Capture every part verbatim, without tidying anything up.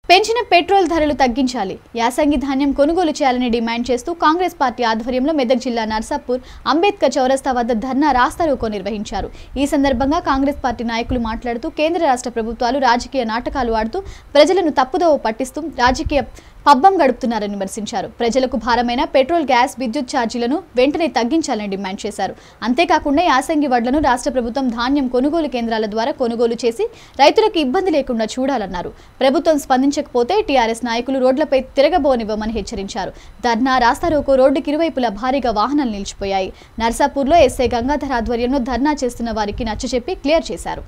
పెంచిన పెట్రోల్ ధరలు తగ్గించాలి, యాసంగి ధాన్యం కొనుగోలు చేయాలని డిమాండ్ చేస్తూ కాంగ్రెస్ పార్టీ ఆధ్వర్యంలో మెదక్ జిల్లా నర్సాపూర్ అంబేద్కర్ చౌరస్తా వద్ద ధర్నా రాస్తారోకో నిర్వహించారు। ఈ సందర్భంగా కాంగ్రెస్ పార్టీ నాయకులు మాట్లాడుతూ కేంద్ర రాష్ట్ర ప్రభుత్వాలు రాజకీయ నాటకాలు ఆడుతూ ప్రజలను తప్పుదోవ పట్టిస్తూ రాజకీయ పబ్బం గడుపుతున్నారని విమర్శించారు। ప్రజలకు భారమైన పెట్రోల్, గ్యాస్, విద్యుత్ ఛార్జీలను వెంటనే తగ్గించాలని డిమాండ్ చేశారు। అంతేకాకుండా యాసంగి వడ్లను రాష్ట్ర ప్రభుత్వం ధాన్యం కొనుగోలు కేంద్రాల ద్వారా కొనుగోలు చేసి రైతులకు ఇబ్బంది లేకుండా చూడాలన్నారు। ప్రభుత్వం స్పందించకపోతే టీఆర్ఎస్ నాయకులు రోడ్లపై తిరగబోనివ్వమని హెచ్చరించారు। ధర్నా రాస్తారోకో రోడ్డుకి ఇరువైపులా భారీగా వాహనాలు నిలిచిపోయాయి। నర్సాపూర్లో ఎస్ఐ గంగాధర్ ఆధ్వర్యంలో ధర్నా చేస్తున్న వారికి నచ్చచెప్పి క్లియర్ చేశారు।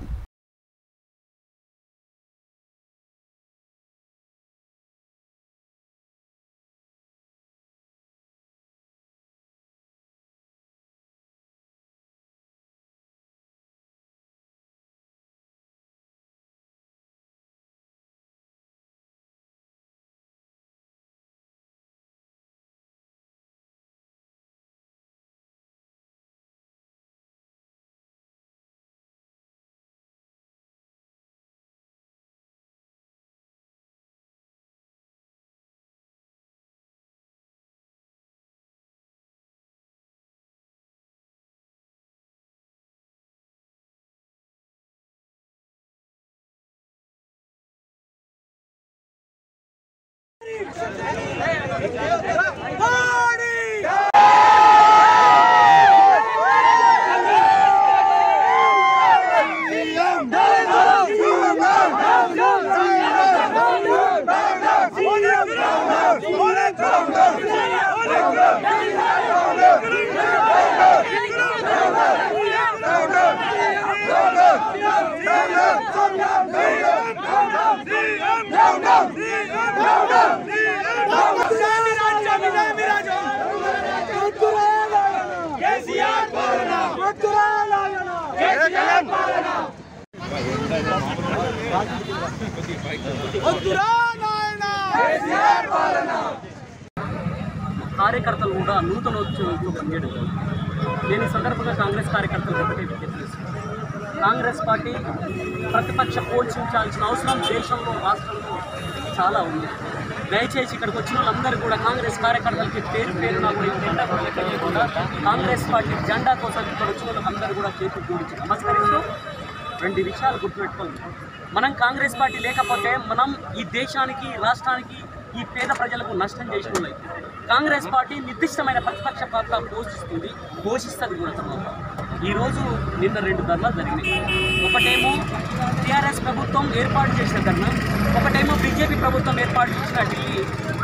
కార్యకర్తలు కూడా నూతన ఉద్యోగులతో పనిచేయడం దీని సందర్భంగా కాంగ్రెస్ కార్యకర్తలు ఒకటే విజ్ఞప్తి కాంగ్రెస్ పార్టీ ప్రతిపక్ష పోషించాల్సిన అవసరం దేశంలో రాష్ట్రంలో చాలా ఉంది। దయచేసి ఇక్కడికి వచ్చిన వాళ్ళందరూ కూడా కాంగ్రెస్ కార్యకర్తలకి పేరు పేరున కూడా జెండా కూడా లెక్క చేయకుండా కాంగ్రెస్ పార్టీ జెండా కోసం ఇక్కడ వచ్చిన వాళ్ళందరూ కూడా చేతులు జోడించి నమస్కరిస్తూ రెండు విషయాలు గుర్తుపెట్టుకోవాలి। మనం కాంగ్రెస్ పార్టీ లేకపోతే మనం ఈ దేశానికి, రాష్ట్రానికి, ఈ పేద ప్రజలకు నష్టం చేసిన వాళ్ళు। కాంగ్రెస్ పార్టీ నిర్దిష్టమైన ప్రతిపక్ష పాత్ర పోషిస్తుంది, పోషిస్తుంది కూడా తర్వాత। ఈరోజు నిన్న రెండు ధర్నాలు జరిగినాయి। ఒకటేమో టీఆర్ఎస్ ప్రభుత్వం ఏర్పాటు చేసిన ధర్నా, ఒకటేమో బీజేపీ ప్రభుత్వం ఏర్పాటు చేసిన ఢిల్లీ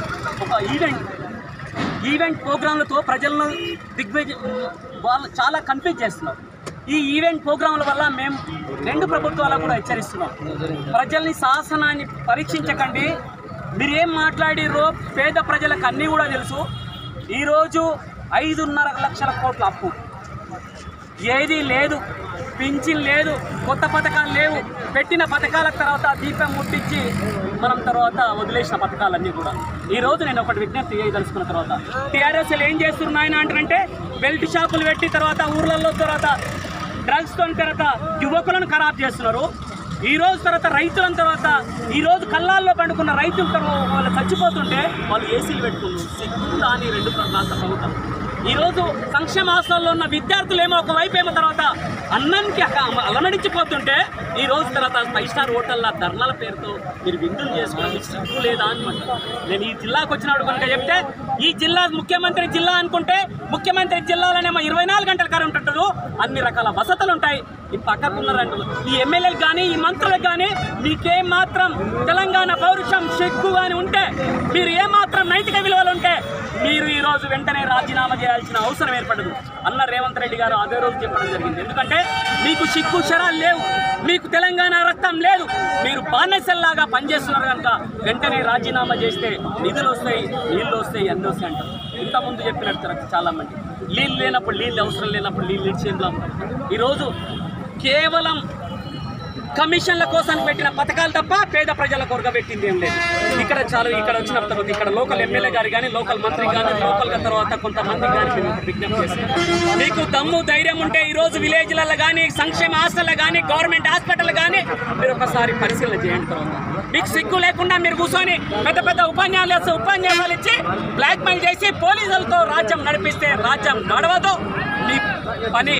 ఒక ఈవెంట్ ఈవెంట్ ప్రోగ్రాంలతో ప్రజలను దిగ్విజ వాళ్ళు చాలా కన్ఫ్యూజ్ చేస్తున్నారు। ఈ ఈవెంట్ ప్రోగ్రాంల వల్ల మేము రెండు ప్రభుత్వాలకు కూడా హెచ్చరిస్తున్నాం, ప్రజల్ని శాసనాన్ని పరీక్షించకండి, మీరేం మాట్లాడిరో పేద ప్రజలకు అన్నీ కూడా తెలుసు। ఈరోజు ఐదున్నర లక్షల కోట్ల అప్పు, ఏదీ లేదు, పింఛన్ లేదు, కొత్త పథకాలు లేవు, పెట్టిన పథకాల తర్వాత దీపం ముట్టించి మనం తర్వాత వదిలేసిన పథకాలన్నీ కూడా। ఈరోజు నేను ఒకటి విజ్ఞప్తి చేయదలుచుకున్న తర్వాత టీఆర్ఎస్ ఏం చేస్తున్నాయని అంటే బెల్ట్ షాపులు పెట్టి తర్వాత ఊర్లలో తర్వాత డ్రగ్స్తో తర్వాత యువకులను ఖరాబ్ చేస్తున్నారు। ఈరోజు తర్వాత రైతుల తర్వాత ఈరోజు కళ్ళాల్లో పండుకున్న రైతుల తర్వాత వాళ్ళు చచ్చిపోతుంటే వాళ్ళు ఏసీలు పెట్టుకున్నారు। సిగ్గుందా అని రెండు రాష్ట్ర ప్రభుత్వం ఈరోజు సంక్షేమ హాస్టల్లో ఉన్న విద్యార్థులు ఏమో ఒకవైపు ఏమో తర్వాత అన్నానికి అలమడించిపోతుంటే ఈరోజు తర్వాత ఫైవ్ స్టార్ హోటళ్ళ ధర్నాల పేరుతో మీరు విందులు చేసుకోవడానికి సిగ్గు లేదా అనమాట। నేను ఈ జిల్లాకు వచ్చినప్పుడు కనుక చెప్తే ఈ జిల్లా ముఖ్యమంత్రి జిల్లా అనుకుంటే ముఖ్యమంత్రి జిల్లాలోనేమో ఇరవై నాలుగు గంటల కరెంట్ ఉంటుంది, అన్ని రకాల వసతులు ఉంటాయి। ఈ పక్కకున్నారంటారు ఈ ఎమ్మెల్యేలు కానీ ఈ మంత్రులకు కానీ మీకేం మాత్రం తెలంగాణ పౌరుషం సిగ్గు కానీ ఉంటే, మీరు ఏమాత్రం నైతిక విలువలు ఉంటే మీరు ఈరోజు వెంటనే రాజీనామా చేయాల్సిన అవసరం ఏర్పడదు అన్న రేవంత్ రెడ్డి గారు అదే రోజు చెప్పడం జరిగింది। ఎందుకంటే మీకు సిగ్గు శరాలు లేవు, మీకు తెలంగాణ రక్తం లేదు, మీరు బానిసల్లాగా పనిచేస్తున్నారు కనుక వెంటనే రాజీనామా చేస్తే నిధులు వస్తాయి, నీళ్ళు వస్తాయి, అన్నీ వస్తాయి అంటారు। ఇంతకుముందు చెప్పినట్టు చాలామంది నీళ్ళు లేనప్పుడు నీళ్ళు అవసరం లేనప్పుడు నీళ్ళు ఇచ్చేలా ఈరోజు కేవలం కమిషన్ల కోసం పెట్టిన పథకాలు తప్ప పేద ప్రజల కొరగా పెట్టింది ఏం లేదు. ఇక్కడ చాలు ఇక్కడ వచ్చిన తర్వాత ఇక్కడ లోకల్ ఎమ్మెల్యే గారు కానీ లోకల్ మంత్రి కానీ లోకల్గా తర్వాత కొంతమంది కానీ మేము విజ్ఞప్తి చేస్తాం. మీకు దమ్ము ధైర్యం ఉంటే ఈరోజు విలేజ్లలో కానీ సంక్షేమ హాస్టల్లో కానీ గవర్నమెంట్ హాస్పిటల్ కానీ మీరు ఒకసారి పరిశీలన చేయండి. తర్వాత మీకు సిగ్గు లేకుండా మీరు కూర్చొని పెద్ద పెద్ద ఉపన్యాసాలు ఉపన్యాసాలు ఇచ్చి బ్లాక్మెయిల్ చేసి పోలీసులతో రాజ్యం నడిపిస్తే రాజ్యం నడవదు. మీ పని